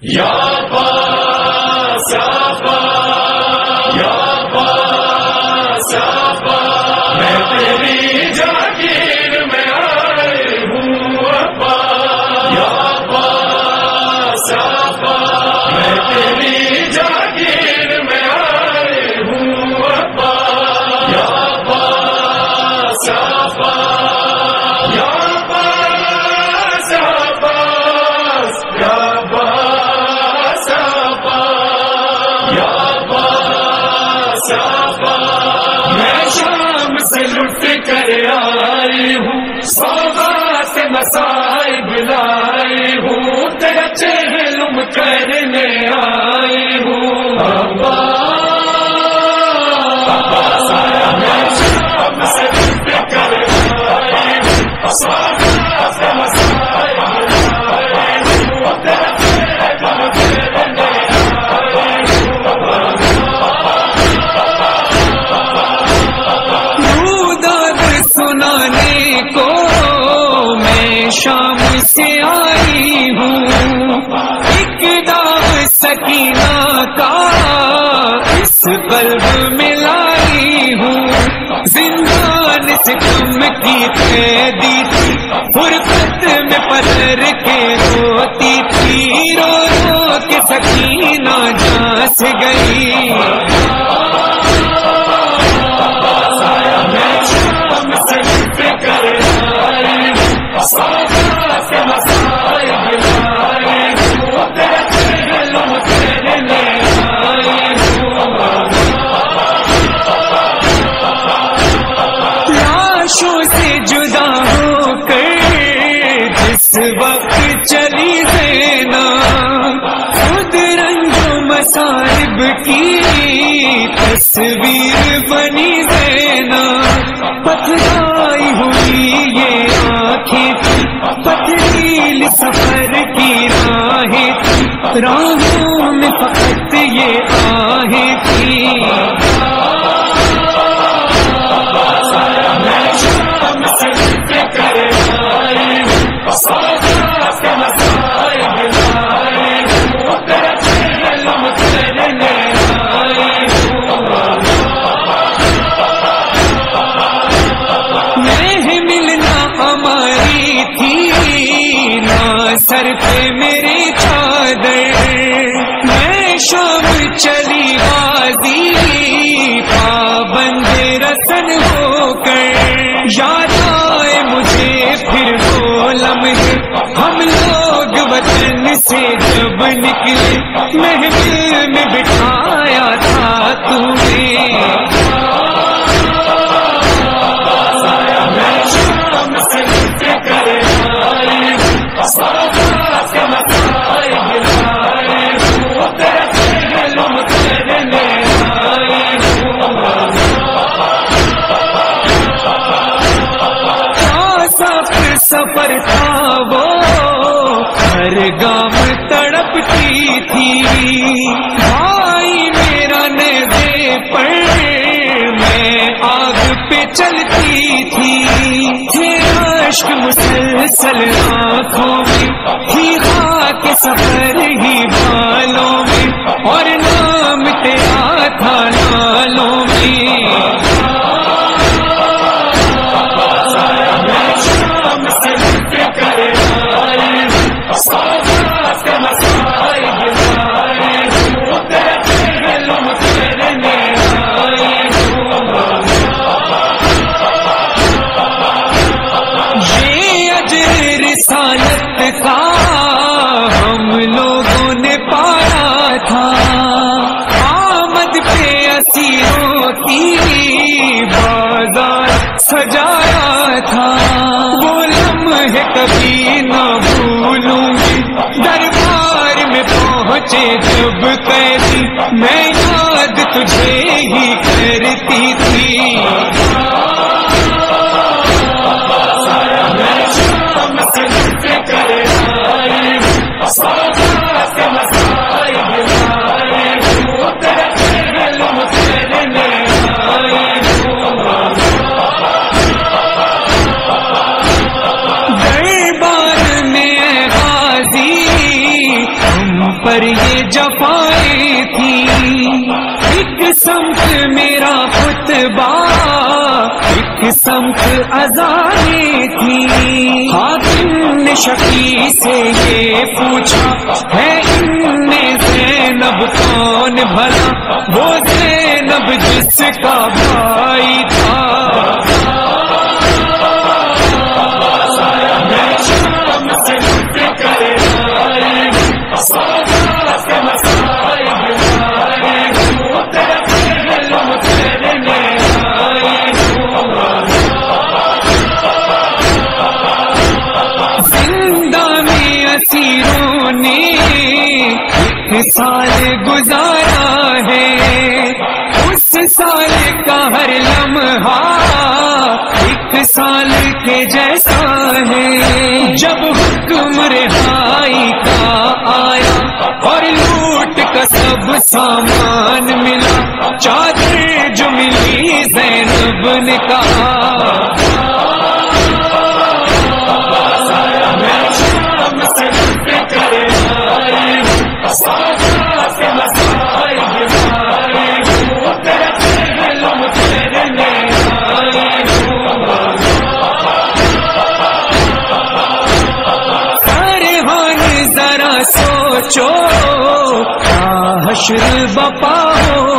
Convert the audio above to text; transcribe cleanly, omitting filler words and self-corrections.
یا عباس یا عباس یا عباس یا عباس میں تیری جاگیر میں آئے ہوں عباس یا عباس یا عباس میں تیری جاگیر میں آئے ہوں عباس یا عباس یا عباس یا عباس یا عباس یا عباس یا عباس میں شام سے لٹ کر آئی ہوں سوغات سے مصائب لائی ہوں تیرا چہلم کرنے آئی ہوں عباس میں شام سے لٹ کر آئی ہوں سوغات سے مصائب لائی ہوں تیرا چہلم کرنے سنانے کو میں شام سے آئی ہوں ایک دام سکینہ کا اس قلب میں لائی ہوں زندان سے کم کی قیدی تھی فرقت میں پتھر کے روتی تھی رو رو کے سکینہ جہاں سے گئی لاشوں سے جدا ہو کر جس وقت چلی زینب خود رنج و مصائب کی تصویر بنی زینب پتھرائی ہوئی یہ آنکھیں تھی پتھریل سفر کی راہیں تھی راہوں میں فقط یہ آہیں تھی سر پہ میری چادر میں شام چلی بازی پابند رسن ہو کر یاد آئے مجھے پھر وہ لمحے ہم لوگ وطن سے جب نکلے محفل میں بٹھایا تھا تمہیں سفر تھا وہ ہر گام تڑپتی تھی بھائی میرا نیزے پر میں آگ پہ چلتی تھی عشق مسلسل آنکھوں میں ہی خاک سفر ہی بالوں میں اور نام تیرا تھا نالوں میں رسالت کا ہم لوگوں نے پایا تھا آمد پہ اسیروں کی بازار سجایا تھا وہ لمحے کبھی نہ بھولوں گی دربار میں پہنچے جب قیدی میں یاد تجھے ہی کرتی تھی پر یہ جفائیں تھی، ایک سمت میرا خطبہ ایک سمت اذانیں تھی۔ حاتم نے شفیع سے یہ پوچھا ہے ان میں زینب کون بھلا، وہ زینب جس کا بھائی تھا۔ اسیروں نے ایک سال گزارا ہے، اس سال کا ہر لمحہ ایک سال کے جیسا ہے۔ جب حکم رہائی کا آیا اور لوٹ کا سب سامان ملا، چادر جو ملی زینب نے کہا سوچو حشر بپا ہو